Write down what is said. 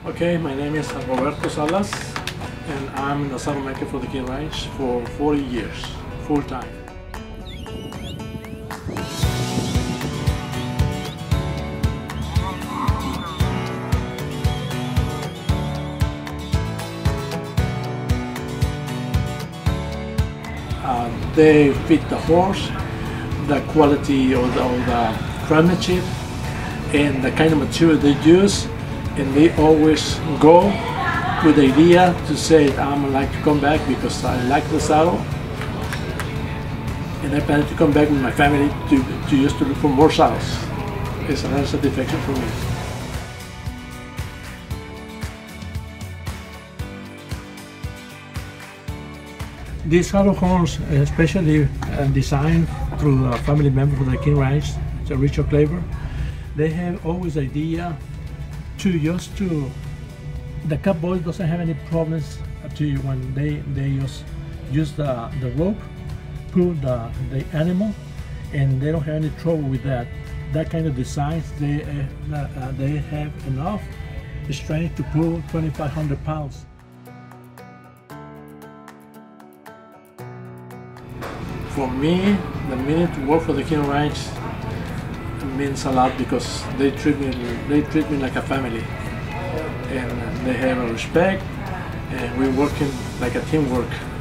Okay, my name is Roberto Salas, and I'm the saddle maker for the King Ranch for 40 years, full time. They fit the horse, the quality of the craftsmanship, and the kind of material they use, and they always go with the idea to say, I'm like to come back because I like the saddle, and I plan to come back with my family to use to look for more saddles. It's another satisfaction for me. These saddle horns, especially designed through a family member of the King Ranch, so Richard Claver, they have always the idea to just to, the cowboy doesn't have any problems to when they just use the rope, pull the animal, and they don't have any trouble with that. That kind of designs, they have enough strength to pull 2,500 pounds. For me, the minute to work for the King Ranch means a lot because they treat me like a family, and they have a respect, and we're working like a teamwork.